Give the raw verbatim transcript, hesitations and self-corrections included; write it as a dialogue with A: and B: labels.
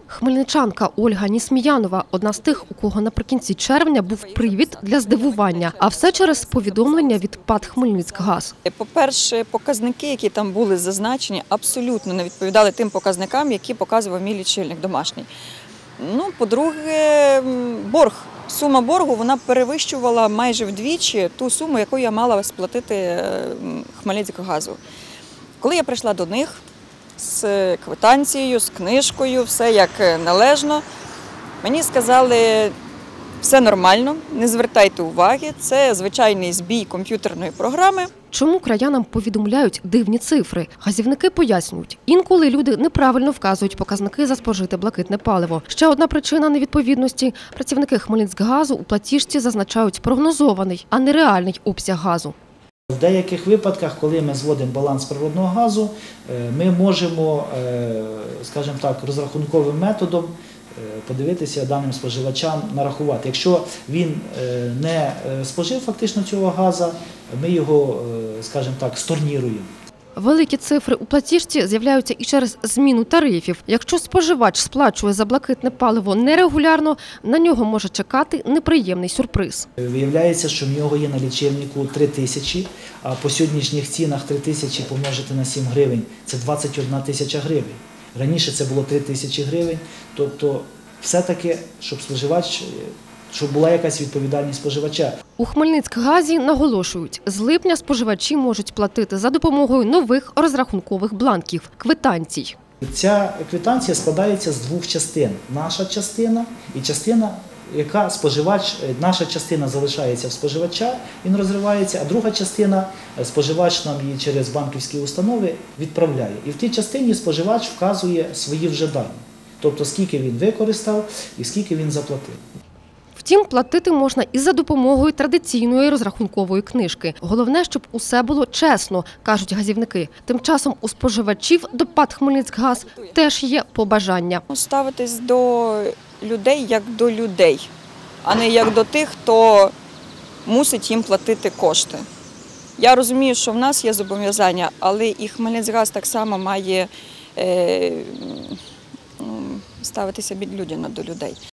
A: Хмельничанка Ольга Нісміянова – одна з тих, у кого наприкінці червня був привід для здивування. А все через повідомлення від ПАТ «Хмельницькгаз».
B: По-перше, показники, які там були зазначені, абсолютно не відповідали тим показникам, які показував мій лічильник домашній. Ну, по-друге, борг. Сума боргу вона перевищувала майже вдвічі ту суму, яку я мала сплатити Хмельницькгазу. Коли я прийшла до них з квитанцією, з книжкою, все як належно, мені сказали, все нормально, не звертайте уваги, це звичайний збій комп'ютерної програми.
A: Чому краянам повідомляють дивні цифри? Газівники пояснюють, інколи люди неправильно вказують показники за спожите блакитне паливо. Ще одна причина невідповідності – працівники Хмельницькгазу у платіжці зазначають прогнозований, а не реальний обсяг газу.
C: В деяких випадках, коли ми зводимо баланс природного газу, ми можемо, скажімо так, розрахунковим методом подивитися даним споживачам, нарахувати. Якщо він не спожив фактично цього газу, ми його, скажімо так, storніруємо.
A: Великі цифри у платіжці з'являються і через зміну тарифів. Якщо споживач сплачує за блакитне паливо нерегулярно, на нього може чекати неприємний сюрприз.
C: Виявляється, що в нього є на лічильнику три тисячі, а по сьогоднішніх цінах три тисячі помножити на сім гривень – це двадцять одна тисяча гривень. Раніше це було три тисячі гривень, тобто все-таки, щоб споживач, щоб була якась відповідальність споживача.
A: У Хмельницькгазі наголошують, з липня споживачі можуть платити за допомогою нових розрахункових бланків – квитанцій.
C: Ця квитанція складається з двох частин. Наша частина і частина, яка споживач, наша частина залишається в споживача, він розривається, а друга частина споживач нам її через банківські установи відправляє. І в тій частині споживач вказує свої вже дані. Тобто, скільки він використав і скільки він заплатив.
A: Втім, платити можна і за допомогою традиційної розрахункової книжки. Головне, щоб усе було чесно, кажуть газівники. Тим часом у споживачів до ПАТ «Хмельницькгаз» теж є побажання.
B: Ставитись до людей як до людей, а не як до тих, хто мусить їм платити кошти. Я розумію, що в нас є зобов'язання, але і Хмельницькгаз так само має е, ставитися відлюдяно до людей.